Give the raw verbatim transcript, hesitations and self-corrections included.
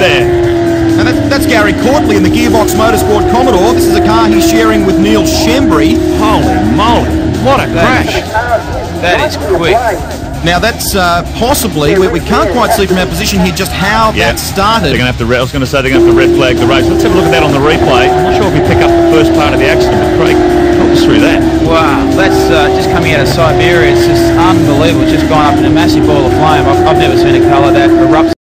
there. And that, that's Gary Courtley in the Gearbox Motorsport Commodore. This is a car he's sharing with Neil Shembry. Holy moly, what a crash. That is quick. Now that's uh, possibly, we, we can't quite see from our position here just how Yeah. that started. They're going to have to, I was going to say they're going to have to red flag the race. Let's have a look at that on the replay. I'm not sure if we pick up the first part of the accident, but Craig, talk us through that. Wow, that's uh, just coming out of Siberia. It's just unbelievable. It's just gone up in a massive ball of flame. I've, I've never seen a colour that erupts.